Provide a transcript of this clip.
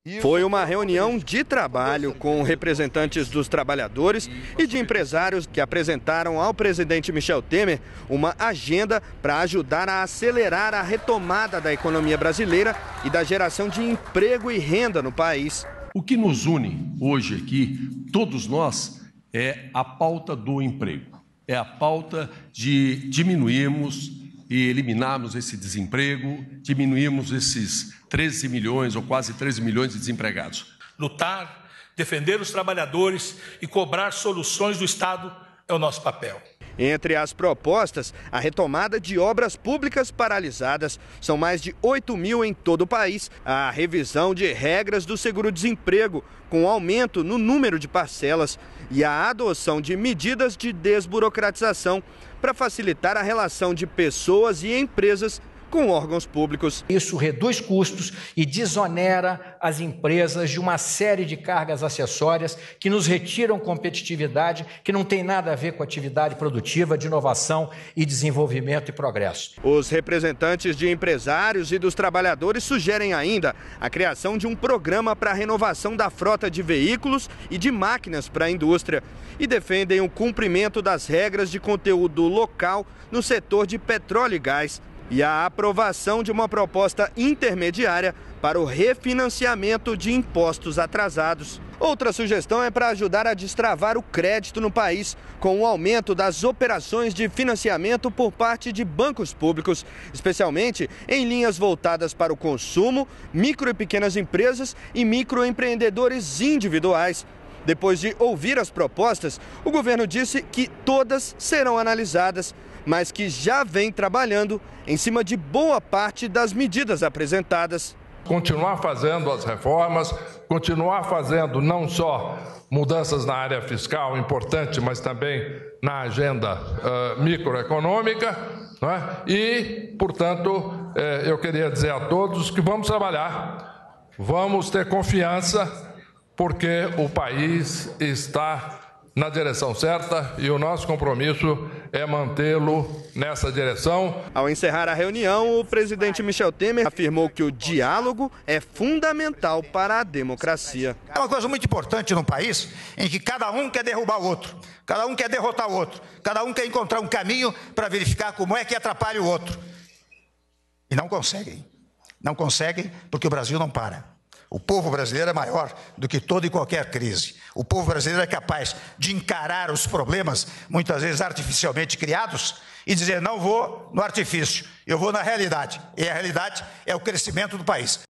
Foi uma reunião de trabalho com representantes dos trabalhadores e de empresários que apresentaram ao presidente Michel Temer uma agenda para ajudar a acelerar a retomada da economia brasileira e da geração de emprego e renda no país. O que nos une hoje aqui, todos nós, é a pauta do emprego. É a pauta de diminuirmos e eliminarmos esse desemprego, diminuirmos esses 13 milhões ou quase 13 milhões de desempregados. Lutar, defender os trabalhadores e cobrar soluções do Estado é o nosso papel. Entre as propostas, a retomada de obras públicas paralisadas, são mais de 8 mil em todo o país, a revisão de regras do seguro-desemprego, com aumento no número de parcelas e a adoção de medidas de desburocratização para facilitar a relação de pessoas e empresas com órgãos públicos. Isso reduz custos e desonera as empresas de uma série de cargas acessórias que nos retiram competitividade, que não tem nada a ver com atividade produtiva, de inovação e desenvolvimento e progresso. Os representantes de empresários e dos trabalhadores sugerem ainda a criação de um programa para a renovação da frota de veículos e de máquinas para a indústria e defendem o cumprimento das regras de conteúdo local no setor de petróleo e gás e a aprovação de uma proposta intermediária para o refinanciamento de impostos atrasados. Outra sugestão é para ajudar a destravar o crédito no país, com o aumento das operações de financiamento por parte de bancos públicos, especialmente em linhas voltadas para o consumo, micro e pequenas empresas e microempreendedores individuais. Depois de ouvir as propostas, o governo disse que todas serão analisadas, mas que já vem trabalhando em cima de boa parte das medidas apresentadas. Continuar fazendo as reformas, continuar fazendo não só mudanças na área fiscal, importante, mas também na agenda microeconômica, né? E, portanto, eu queria dizer a todos que vamos trabalhar, vamos ter confiança, porque o país está na direção certa e o nosso compromisso é mantê-lo nessa direção. Ao encerrar a reunião, o presidente Michel Temer afirmou que o diálogo é fundamental para a democracia. É uma coisa muito importante num país em que cada um quer derrubar o outro, cada um quer derrotar o outro, cada um quer encontrar um caminho para verificar como é que atrapalha o outro. E não conseguem. Não conseguem porque o Brasil não para. O povo brasileiro é maior do que toda e qualquer crise. O povo brasileiro é capaz de encarar os problemas, muitas vezes artificialmente criados, e dizer: não vou no artifício, eu vou na realidade. E a realidade é o crescimento do país.